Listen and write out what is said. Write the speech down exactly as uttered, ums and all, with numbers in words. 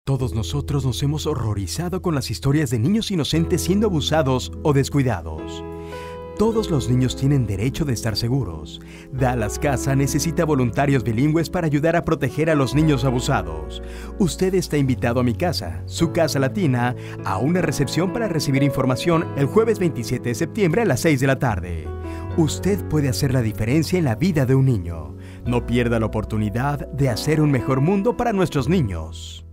Todos nosotros nos hemos horrorizado con las historias de niños inocentes siendo abusados o descuidados. Todos los niños tienen derecho de estar seguros. Dallas Casa necesita voluntarios bilingües para ayudar a proteger a los niños abusados. Usted está invitado a mi casa, su casa latina, a una recepción para recibir información el jueves veintisiete de septiembre a las seis de la tarde. Usted puede hacer la diferencia en la vida de un niño. No pierda la oportunidad de hacer un mejor mundo para nuestros niños.